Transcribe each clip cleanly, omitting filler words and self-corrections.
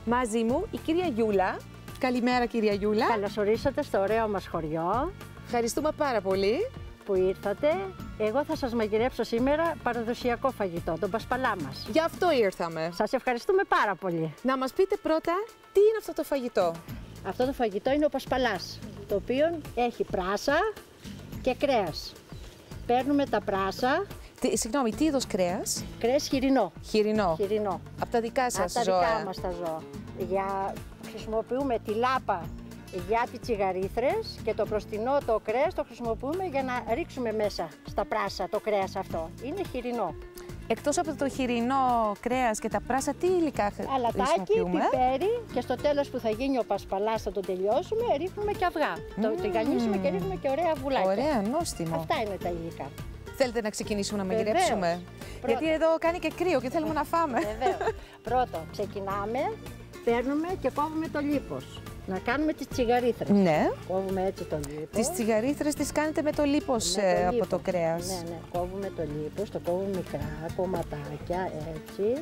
Μαζί μου η κυρία Γιούλα. Καλημέρα κυρία Γιούλα. Καλώς ορίσατε στο ωραίο μας χωριό. Ευχαριστούμε πάρα πολύ που ήρθατε. Εγώ θα σας μαγειρέψω σήμερα παραδοσιακό φαγητό, τον πασπαλά μας. Γι' αυτό ήρθαμε. Σας ευχαριστούμε πάρα πολύ. Να μας πείτε πρώτα τι είναι αυτό το φαγητό. Αυτό το φαγητό είναι ο πασπαλάς, το οποίο έχει πράσα και κρέας. Παίρνουμε τα πράσα. Συγγνώμη, τι είδος κρέας? Κρέας χοιρινό. Χοιρινό. Από τα δικά σας ζώα. Από τα δικά μας τα ζώα. Χρησιμοποιούμε τη λάπα για τις τσιγαρίθρες και το μπροστινό το κρέας το χρησιμοποιούμε για να ρίξουμε μέσα στα πράσα το κρέας αυτό. Είναι χοιρινό. Εκτός από το χοιρινό κρέας και τα πράσα, τι υλικά χρησιμοποιούμε? Αλατάκι, πιπέρι και στο τέλος που θα γίνει ο πασπαλάς, θα το τελειώσουμε, ρίχνουμε και αυγά. Το τηγανίσουμε και ρίχνουμε και ωραία βουλάκια. Ωραία, νόστιμο. Αυτά είναι τα υλικά. Θέλετε να ξεκινήσουμε να μαγειρέψουμε? Γιατί εδώ κάνει και κρύο και θέλουμε να φάμε. Βεβαίως. Πρώτον, ξεκινάμε, παίρνουμε και κόβουμε το λίπος. Να κάνουμε τις τσιγαρίθρες. Ναι. Κόβουμε έτσι το λίπος. Τις τσιγαρίθρες τις κάνετε με το λίπος από το κρέας. Ναι, κόβουμε το λίπος, το κόβουμε μικρά κομματάκια, έτσι.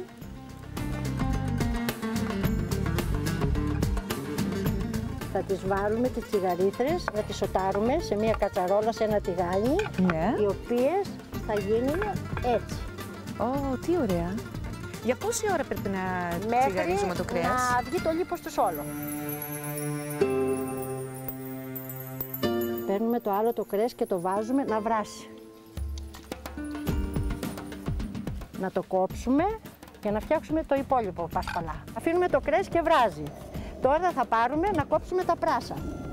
Θα τις βάλουμε τις τσιγαρίθρες, να τις σοτάρουμε σε μια κατσαρόλα, σε ένα τηγάνι, ναι. Οι οποίες θα γίνουν έτσι. Τι ωραία. Για πόση ώρα πρέπει να τσιγαρίζουμε το κρέας? Να βγει το λίπος τους όλο. Παίρνουμε το άλλο το κρέας και το βάζουμε να βράσει. Να το κόψουμε για να φτιάξουμε το υπόλοιπο πασπαλά. Αφήνουμε το κρέας και βράζει. Τώρα θα πάρουμε να κόψουμε τα πράσα.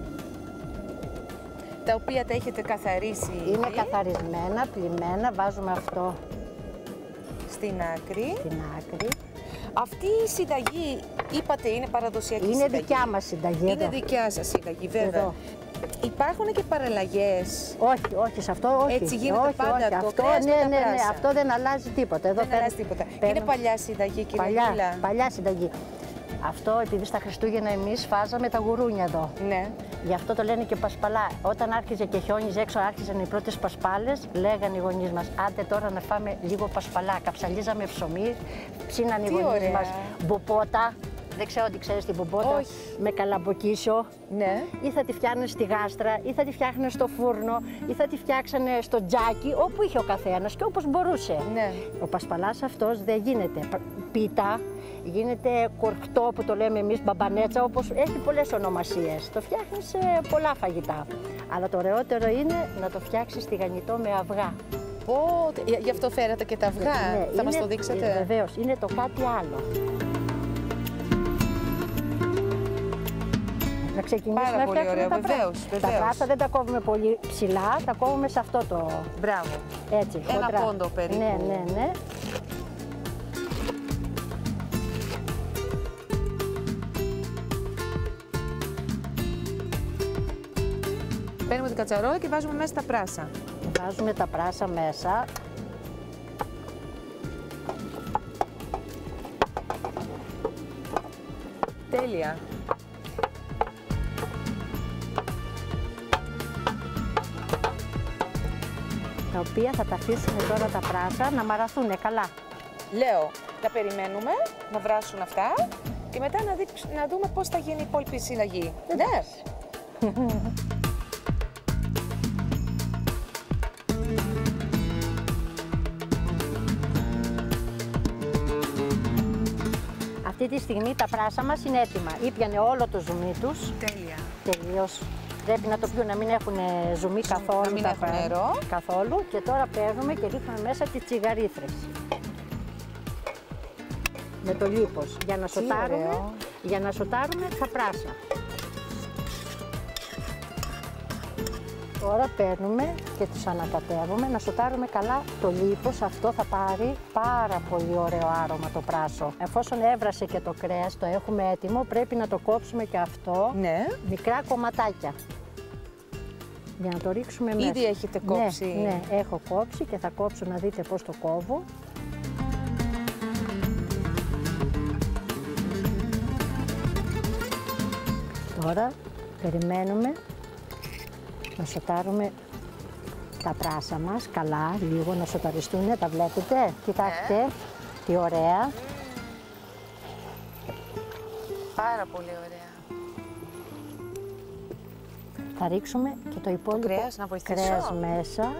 Τα οποία τα έχετε καθαρίσει? Είναι καθαρισμένα, πλημμένα, βάζουμε αυτό στην άκρη. Αυτή η συνταγή, είπατε, είναι παραδοσιακή συνταγή? Είναι δικιά μας συνταγή. Είναι δικιά σας συνταγή, βέβαια. Εδώ. Υπάρχουν και παραλλαγές? Όχι, σε αυτό όχι. Έτσι γίνεται πάντα το αυτό, κρέας ναι, αυτό δεν αλλάζει τίποτα. Εδώ δεν αλλάζει τίποτα. Είναι παλιά συνταγή, κυρία Γιούλα? Παλιά συνταγή. Αυτό επειδή στα Χριστούγεννα εμείς φάζαμε τα γουρούνια εδώ. Ναι. Γι' αυτό το λένε και πασπαλά. Όταν άρχιζε και χιόνιζε έξω, άρχιζαν οι πρώτες πασπάλες, λέγανε οι γονείς μας, άντε τώρα να φάμε λίγο πασπαλά. Καψαλίζαμε ψωμί, ψήναν οι γονείς μας μποπότα. Δεν ξέρω τι ξέρεις την μποπότα. Όχι. Με καλαμποκίσιο. Ναι. Ή θα τη φτιάχνουν στη γάστρα, ή θα τη φτιάχνουν στο φούρνο, ή θα τη φτιάξανε στο τζάκι, όπου είχε ο καθένας και όπως μπορούσε. Ναι. Ο πασπαλάς αυτός δεν γίνεται πίτα, γίνεται κορχτό που το λέμε εμείς, μπαμπανέτσα, όπως έχει πολλές ονομασίες. Το φτιάχνεις σε πολλά φαγητά. Αλλά το ωραιότερο είναι να το φτιάξεις τηγανιτό με αυγά. Γι' αυτό φέρατε και τα αυγά. Ναι, θα μας το δείξετε? Βεβαίως, είναι το κάτι άλλο. Να ξεκινήσουμε πάρα να πολύ ωραίο, βεβαίως. Τα πράσα δεν τα κόβουμε πολύ ψηλά, τα κόβουμε σε αυτό το... Μπράβο. Έτσι, ένα χοντρά. πόντο περίπου. Ναι. Παίρνουμε την κατσαρόλα και βάζουμε μέσα τα πράσα. Βάζουμε τα πράσα μέσα. Τέλεια. Τα οποία θα τα αφήσουμε τώρα τα πράσα να μαραθούν καλά. Λέω, τα περιμένουμε να βράσουν αυτά και μετά να δούμε πώς θα γίνει η υπόλοιπη συνταγή. Ναι. Αυτή τη στιγμή τα πράσα μας είναι έτοιμα. Ήπιανε όλο το ζουμί τους. Τέλεια. Τελείως. Πρέπει να το πιούν, να μην έχουν ζουμί καθόλου. Να μην έχουν νερό. Καθόλου. Και τώρα παίρνουμε και ρίχνουμε μέσα τις τσιγαρίθρες. Με το λίπος. Για να σοτάρουμε τα πράσα. Τώρα παίρνουμε και τους ανακατεύουμε να σοτάρουμε καλά το λίπος. Αυτό θα πάρει πάρα πολύ ωραίο άρωμα το πράσο. Εφόσον έβρασε και το κρέας, το έχουμε έτοιμο, πρέπει να το κόψουμε και αυτό μικρά κομματάκια. Για να το ρίξουμε μέσα. Ήδη έχετε κόψει? Ναι, έχω κόψει και θα κόψω να δείτε πώς το κόβω. Τώρα περιμένουμε να σοτάρουμε τα πράσα μας καλά, λίγο να σοταριστούν, τα βλέπετε, κοιτάξτε, τι ωραία. Πάρα πολύ ωραία. Θα ρίξουμε και το υπόλοιπο κρέας, να βοηθήσω. κρέας μέσα.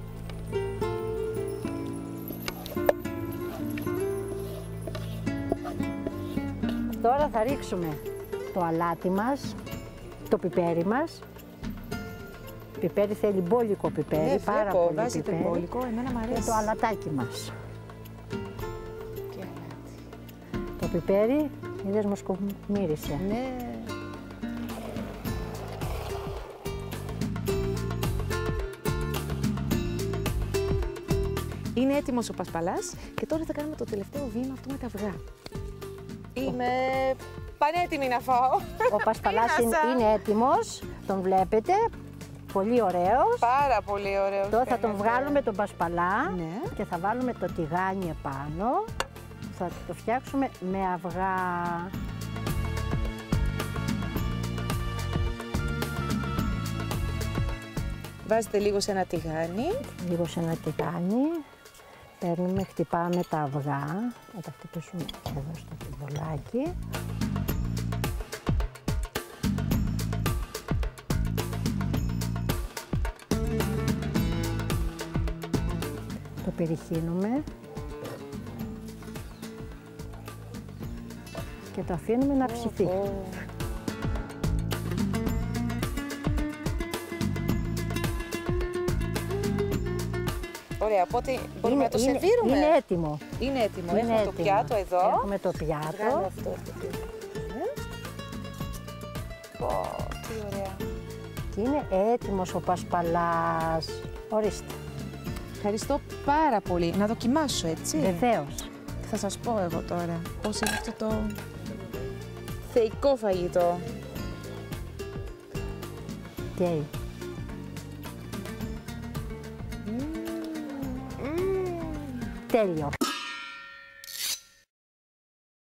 Τώρα θα ρίξουμε το αλάτι μας, το πιπέρι μας. Πιπέρι θέλει μπόλικο πιπέρι, Ναι, πάρα βλέπω, πολύ βάζετε πιπέρι. μπόλικο, εμένα μου αρέσει. Και το αλατάκι μας. Και αλάτι. Το πιπέρι, είδες μου σκομύρισε. Ναι. Είναι έτοιμος ο πασπαλάς και τώρα θα κάνουμε το τελευταίο βήμα αυτό με τα αυγά. Είμαι πανέτοιμη να φάω. Ο πασπαλάς Πείνασα. είναι έτοιμος, τον βλέπετε, πολύ ωραίος. Πάρα πολύ ωραίο. Τώρα θα τον βγάλουμε τον πασπαλά Ναι. και θα βάλουμε το τηγάνι επάνω. Θα το φτιάξουμε με αυγά. Βάζετε λίγο σε ένα τηγάνι. Λίγο σε ένα τηγάνι. Παίρνουμε, χτυπάμε τα αυγά. Θα τα χτυπήσουμε εδώ στο τυβολάκι. Το περιχύνουμε. Και το αφήνουμε να ψηθεί. Ωραία, οπότε μπορούμε να το σερβίρουμε. Είναι έτοιμο. Είναι έτοιμο. Είναι Έχουμε το έτοιμο. πιάτο εδώ. Έχουμε το Βγάλω πιάτο. αυτό το πιάτο. Τι ωραία. Και είναι έτοιμος ο πασπαλάς. Ορίστε. Ευχαριστώ πάρα πολύ. Να δοκιμάσω, έτσι. Βεβαίως. Θα σας πω εγώ τώρα πώς είναι αυτό το θεϊκό φαγητό. Καίει. Τέλειο.